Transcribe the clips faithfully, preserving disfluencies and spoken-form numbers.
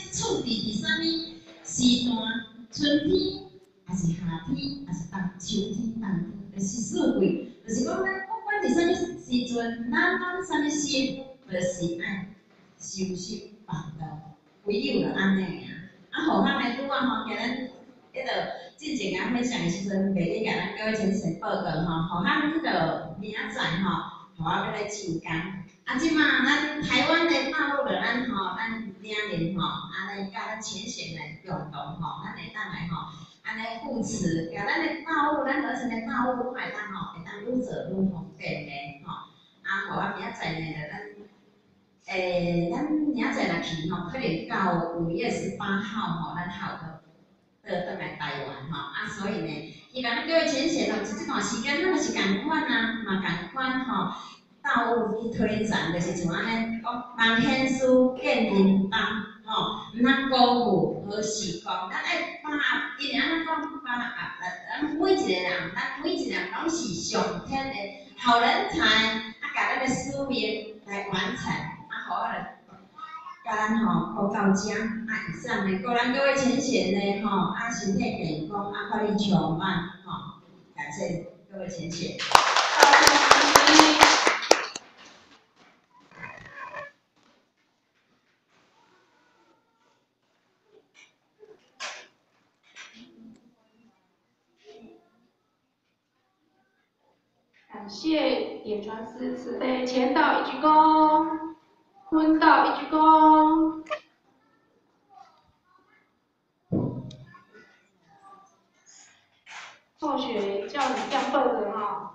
处伫伫啥物时段？春天，还是夏天，还是冬秋天、冬天，就是四季。就是讲，咱不管伫啥物时阵，咱咱啥物心，就是爱修习办道，唯有就安尼尔。啊，互咱的拄仔吼，今日迄个进前啊分享的时阵，袂记甲咱各位先生报告吼，互咱迄个明仔载吼，互我要来上工。啊，即马咱台湾的大陆的咱吼，咱领领吼，安尼甲咱浅显的共同吼，咱会当来吼，安尼扶持，甲咱的道路，咱而且的道路会当吼，会当愈做愈方便的吼。啊，互我明仔载呢，就咱。诶，咱明仔载若去吼，可能到五月十八号吼，咱还有个倒转来台湾吼，啊，所以呢，希望各位浅显吼，即段时间咱嘛是共款啊，嘛共款吼，道路去推展，就是像安尼讲，望天书见人帮吼，毋通辜负好时光，咱爱把握，因为安怎讲把握啊，咱每一个人，咱每一个人拢是上天的好人才，啊，甲咱的使命来完成。好，我来甲咱吼报告遮，啊，以上呢，各咱各位浅显呢吼，啊，身体健康，啊，法力充满，吼，感谢各位浅显。 感谢点传师慈悲，前导一鞠躬。坤道一鞠躬，同学叫你点报的吼。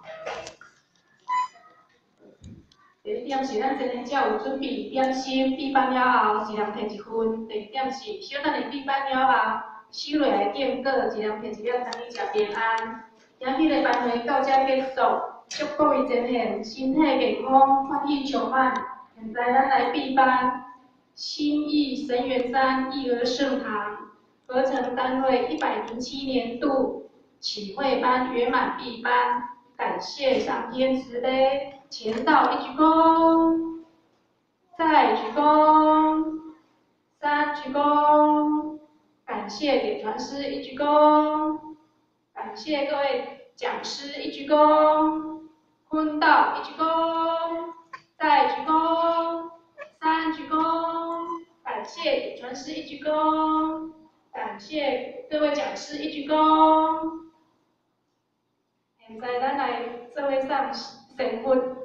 第一点是咱今日才有准备点心，闭班了后一人摕一份。第二点是小等你闭班了后，收落来订果，一人摕一粒，等你食平安。今日的班会到这结束，祝各位前贤身体健康，欢喜充满。现在咱来闭班。新义神元山义儿圣堂合成单位一百零七年度启会班圆满闭班，感谢上天慈悲，前道一鞠躬，再鞠躬，三鞠躬，感谢点传师一鞠躬，感谢各位讲师一鞠躬，坤道一鞠躬，再鞠躬，三鞠躬。感谢点传师一鞠躬，感谢各位讲师一鞠躬。现在咱来做位上神棍。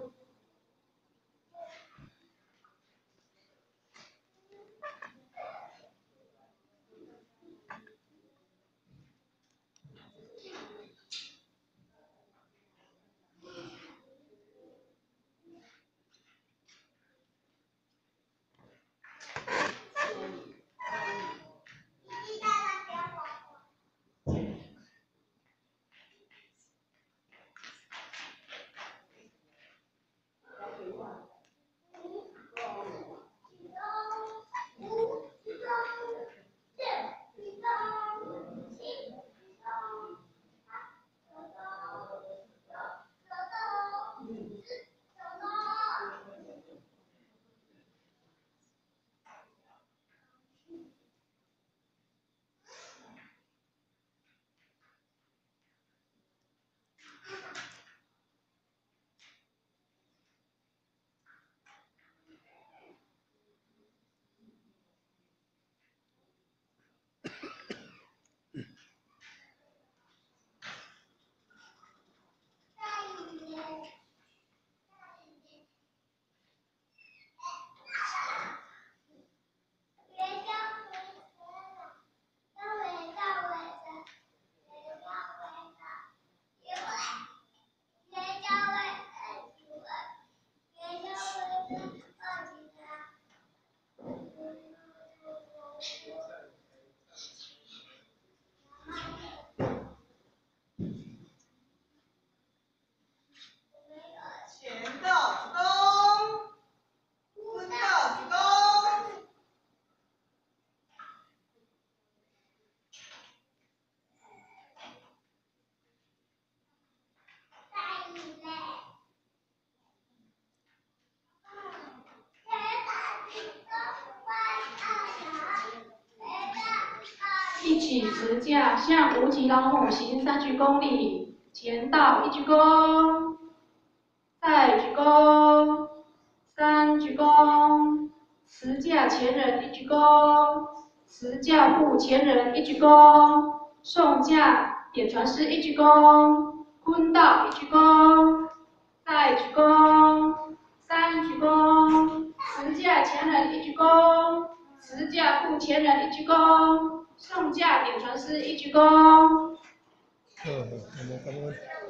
一起持架向无极老母行三鞠躬礼，前倒一鞠躬，再鞠躬，三鞠躬，持架前人一鞠躬，持架护前人一鞠躬，送架点传师一鞠躬，坤道一鞠躬，再鞠躬，三鞠躬，持架前人一鞠躬，持架护前人一鞠躬，送架点传师一鞠躬。 嗯，好，感恩。